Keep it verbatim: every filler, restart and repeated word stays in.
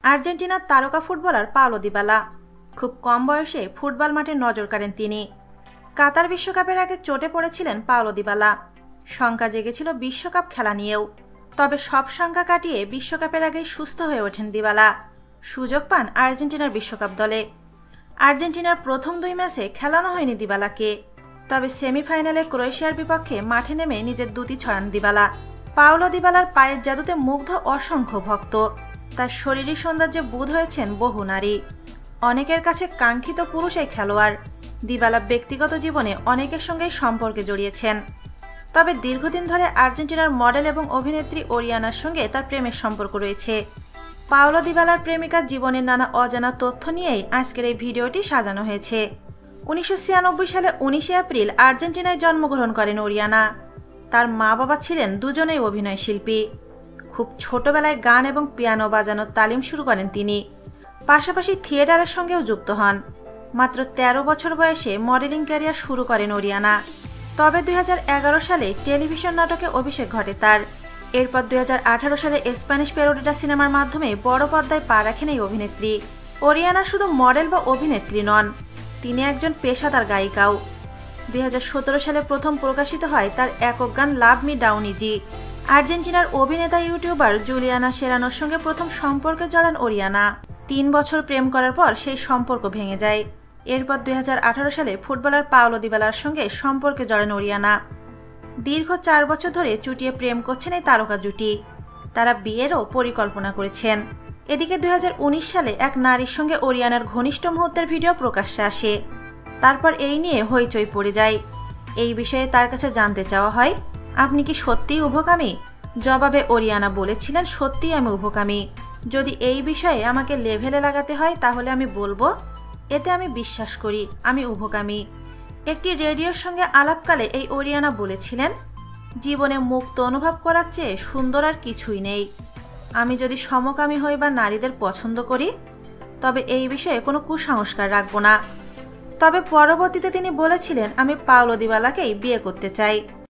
আর্জেন্টিনার তারকা footballer Paulo Dybala খুব কম বয়সে ফুটবল মাঠে নজর কাড়েন তিনি। কাতার বিশ্বকাপের আগে চোটে পড়েছিলেন পাওলো দিবালা। শঙ্কা জেগেছিল বিশ্বকাপ খেলা নিয়েও, তবে সব শঙ্কা কাটিয়ে বিশ্বকাপের আগেই সুস্থ হয়ে ওঠেন দিবালা। সুযোগ পান আর্জেন্টিনার বিশ্বকাপ দলে। আর্জেন্টিনার প্রথম দুই ম্যাচে খেলানো হয়নি দিবালাকে, তবে সেমিফাইনালে ক্রোয়েশিয়ার বিপক্ষে মাঠে নেমে নিজের দুটি ছড়ান দিবালা। পাওলো দিবালার পায়ের জাদুতে মুগ্ধ অসংখ্য ভক্ত। তার শরীরী সৌন্দর্যে বুঁদ হয়েছেন বহু নারী। অনেকের কাছে কাঙ্ক্ষিত পুরুষ এই খেলোয়াড়। দিবালা ব্যক্তিগত জীবনে অনেকের সঙ্গেই সম্পর্কে জড়িয়েছেন, তবে দীর্ঘদিন ধরে আর্জেন্টিনার মডেল এবং অভিনেত্রী ওরিয়ানার সঙ্গে তার প্রেমের সম্পর্ক রয়েছে। পাওলো দিবালার প্রেমিকার জীবনের নানা অজানা তথ্য নিয়েই আজকের এই ভিডিওটি সাজানো হয়েছে। উনিশশো ছিয়ানব্বই সালে উনিশে এপ্রিল আর্জেন্টিনায় জন্মগ্রহণ করেন ওরিয়ানা। তার মা বাবা ছিলেন দুজনেই অভিনয় শিল্পী। খুব ছোটবেলায় গান এবং পিয়ানো বাজানোর তালিম শুরু করেন তিনি। পাশাপাশি থিয়েটারের সঙ্গেও যুক্ত হন। মাত্র তেরো বছর বয়সে মডেলিং ক্যারিয়ার শুরু করেন ওরিয়ানা। তবে দুই হাজার এগারো সালে টেলিভিশন নাটকে অভিষেক ঘটে তার। এরপর দুই হাজার আঠারো সালে স্প্যানিশ প্যারোডিটা সিনেমার মাধ্যমে বড় পর্দায় পা রাখেন এই অভিনেত্রী। ওরিয়ানা শুধু মডেল বা অভিনেত্রী নন, তিনি একজন পেশাদার গায়িকাও। দুই হাজার সতেরো সালে প্রথম প্রকাশিত হয় তার একক গান লাভ মি ডাউন ইজি। আর্জেন্টিনার অভিনেতা ইউটিউবার জুলিয়ানা সেরানোর সঙ্গে প্রথম সম্পর্কে জড়ান ওরিয়ানা। তিন বছর প্রেম করার পর সেই সম্পর্ক ভেঙে যায়। এরপর দুই হাজার আঠারো সালে ফুটবলার পাওলো দিবালার সঙ্গে সম্পর্কে জড়ান ওরিয়ানা। দীর্ঘ চার বছর ধরে চুটিয়ে প্রেম করছেন এই তারকা জুটি। তারা বিয়েরও পরিকল্পনা করেছেন। এদিকে দুই হাজার উনিশ সালে এক নারীর সঙ্গে ওরিয়ানার ঘনিষ্ঠ মুহূর্তের ভিডিও প্রকাশ্যে আসে। তারপর এই নিয়ে হইচই পড়ে যায়। এই বিষয়ে তার কাছে জানতে চাওয়া হয়, আপনি কি সত্যিই উভকামী? জবাবে ওরিয়ানা বলেছিলেন, সত্যিই আমি উভকামী। যদি এই বিষয়ে আমাকে লেভেলে লাগাতে হয় তাহলে আমি বলবো, এতে আমি বিশ্বাস করি আমি উভকামী। একটি রেডিওর সঙ্গে আলাপকালে এই ওরিয়ানা বলেছিলেন, জীবনে মুক্ত অনুভব করার চেয়ে সুন্দর আর কিছুই নেই। আমি যদি সমকামী হই বা নারীদের পছন্দ করি, তবে এই বিষয়ে কোনো কুসংস্কার রাখবো না। তবে পরবর্তীতে তিনি বলেছিলেন, আমি পাওলো দিবালাকেই বিয়ে করতে চাই।